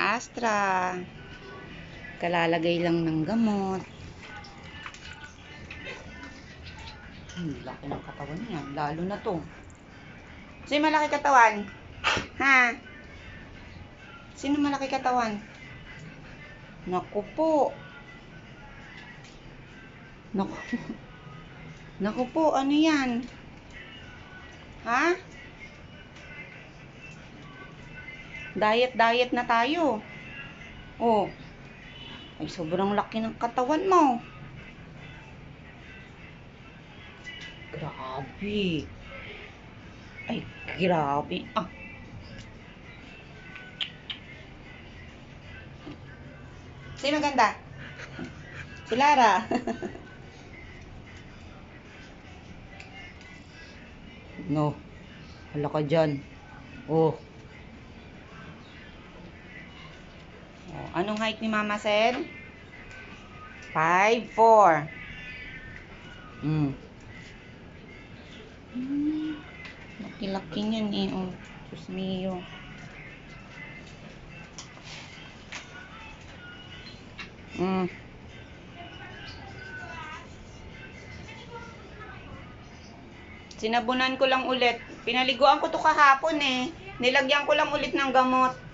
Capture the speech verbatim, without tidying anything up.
Astra. Kalalagay lang ng gamot. Hmm, laki ng katawan niya. Lalo na to. Sino malaki katawan? Ha? Sino malaki katawan? Naku po. Naku. Naku po, ano yan? Ha? Diet-diet na tayo. Oh. Ay, sobrang laki ng katawan mo. Grabe. Ay, grabe. Ah. Sino ganda? Si Lara. No. Hala ka dyan. Oh. Oh. Anong height ni Mama said? five four. Hmm. Hmm. Laki-laki niyan eh. Oh. Diyos mio. Hmm. Sinabunan ko lang ulit. Pinaliguan ko to kahapon eh. Nilagyan ko lang ulit ng gamot.